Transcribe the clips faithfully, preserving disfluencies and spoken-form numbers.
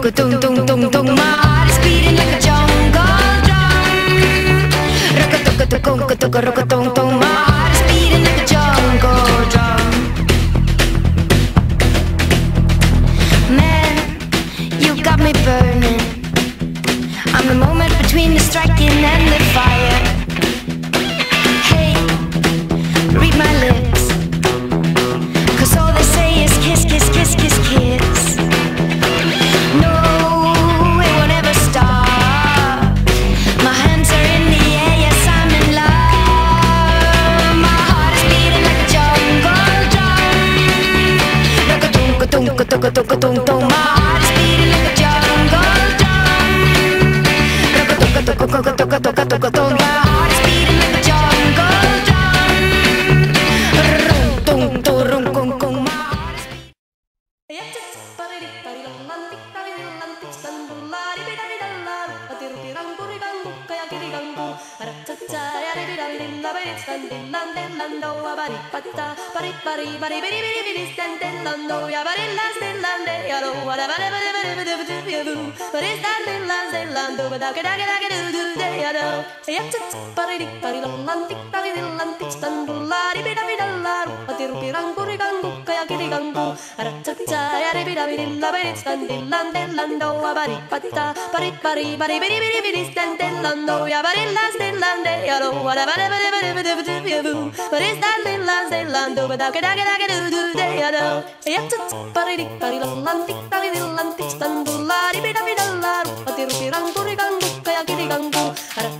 tung tung tung tung. My heart is beating like a jungle drum. Rock-a-tung-a-tung, rock-a-tung-tung. My heart is beating like a jungle drum. Man, you got me burning. I'm the moment between the striking and the fire. Hey, read my lips, 'cause all they say is kiss, kiss, kiss, kiss, kiss. No, it won't ever stop. My hands are in the air, yes, I'm in love. My heart is beating like a jungle drum. Rock-a-tung-a-tung-a-tung-a-tung-a-tung. My heart is beating like a jungle drum. Rock-a-tung-a-tung-a-tung-a-tung-a-tung. My heart is beating like a jungle drum. Rum-tung-tung-rum-kum-kum. My heart is beating.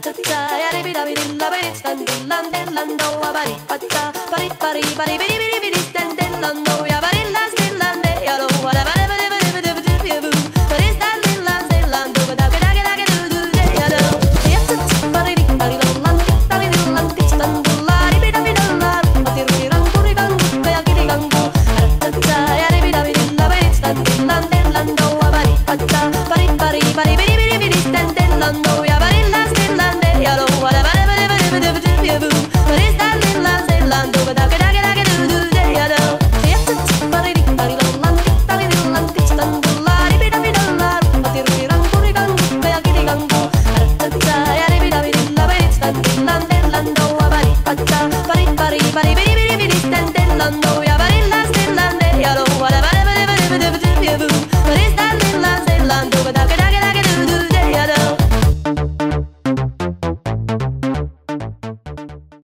Bari bari bari bari